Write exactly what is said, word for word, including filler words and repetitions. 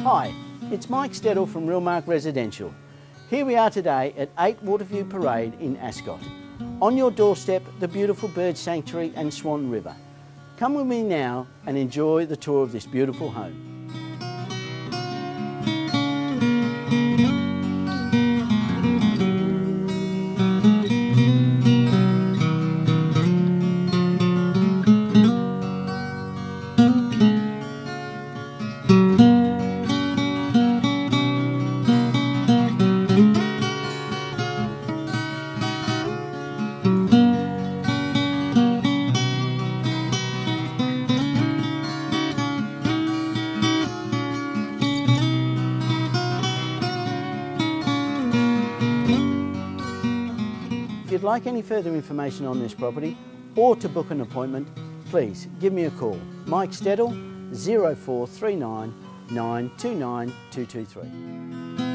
Hi, it's Mike Steadall from Real Mark Residential. Here we are today at eight Waterview Parade in Ascot. On your doorstep, the beautiful bird sanctuary and Swan River. Come with me now and enjoy the tour of this beautiful home. If you'd like any further information on this property or to book an appointment, please give me a call. Mike Steadall, zero four three nine, nine two nine, two two three.